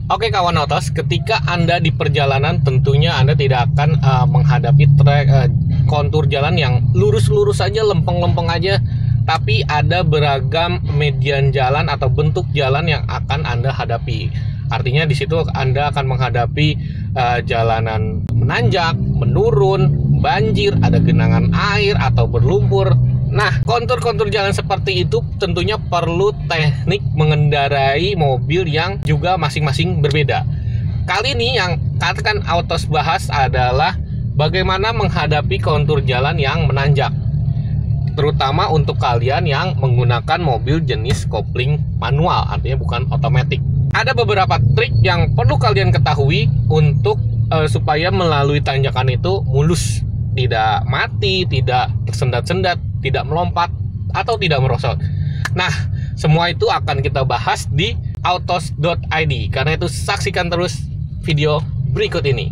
Oke kawan autos, ketika Anda di perjalanan tentunya Anda tidak akan menghadapi kontur jalan yang lurus-lurus saja, lempeng-lempeng aja, tapi ada beragam median jalan atau bentuk jalan yang akan Anda hadapi. Artinya di situ Anda akan menghadapi jalanan menanjak, menurun, banjir, ada genangan air atau berlumpur. Nah, kontur-kontur jalan seperti itu tentunya perlu teknik mengendarai mobil yang juga masing-masing berbeda. Kali ini yang akan autos bahas adalah bagaimana menghadapi kontur jalan yang menanjak, terutama untuk kalian yang menggunakan mobil jenis kopling manual, artinya bukan otomatis. Ada beberapa trik yang perlu kalian ketahui untuk supaya melalui tanjakan itu mulus, tidak mati, tidak tersendat-sendat, tidak melompat, atau tidak merosot. Nah, semua itu akan kita bahas di autos.id. Karena itu saksikan terus video berikut ini.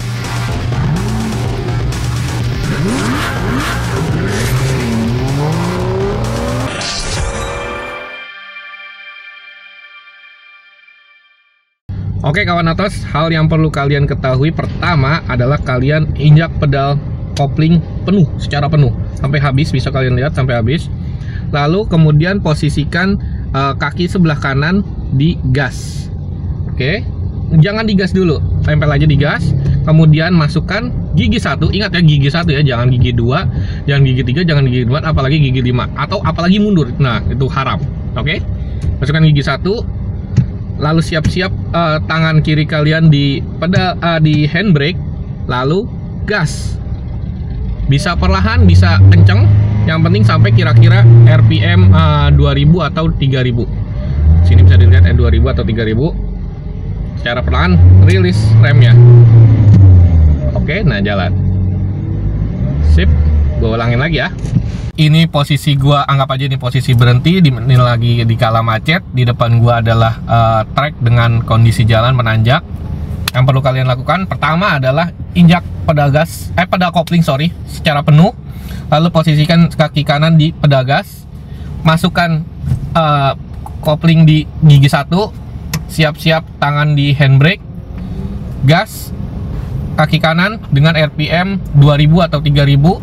Oke kawan autos, hal yang perlu kalian ketahui pertama adalah kalian injak pedal kopling penuh, secara penuh sampai habis, bisa kalian lihat sampai habis. Lalu kemudian posisikan kaki sebelah kanan di gas. Oke, jangan digas dulu, tempel aja di gas. Kemudian masukkan gigi 1, ingat ya gigi 1 ya, jangan gigi 2, jangan gigi 3, jangan gigi 4, apalagi gigi 5, atau apalagi mundur. Nah, itu haram. Oke, masukkan gigi 1. Lalu siap-siap tangan kiri kalian di pedal di handbrake, lalu gas. Bisa perlahan, bisa kenceng, yang penting sampai kira-kira RPM 2000 atau 3000. Sini bisa dilihat 2000 atau 3000. Secara perlahan rilis remnya. Oke, nah jalan. Sip, gue ulangin lagi ya. Ini posisi gua, anggap aja ini posisi berhenti, ini lagi di kala macet. Di depan gua adalah trek dengan kondisi jalan menanjak. Yang perlu kalian lakukan pertama adalah injak pedal gas, pedal kopling secara penuh. Lalu posisikan kaki kanan di pedal gas, masukkan kopling di gigi 1, siap-siap tangan di handbrake, gas, kaki kanan dengan RPM 2000 atau 3000.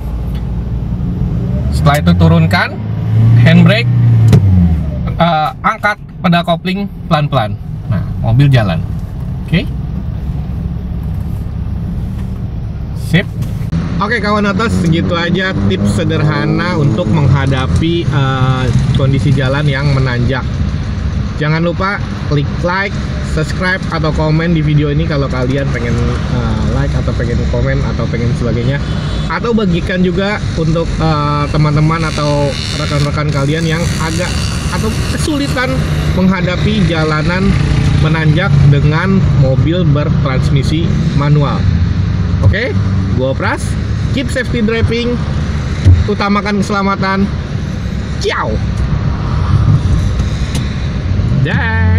Setelah itu turunkan handbrake, angkat pedal kopling pelan-pelan. Nah, mobil jalan. Oke. Sip. Oke kawan autos, segitu aja tips sederhana untuk menghadapi kondisi jalan yang menanjak. Jangan lupa klik like, subscribe, atau komen di video ini kalau kalian pengen like atau pengen komen atau pengen sebagainya. Atau bagikan juga untuk teman-teman atau rekan-rekan kalian yang agak atau kesulitan menghadapi jalanan menanjak dengan mobil bertransmisi manual. Oke, gua Pras, keep safety driving, utamakan keselamatan. Ciao. Dah.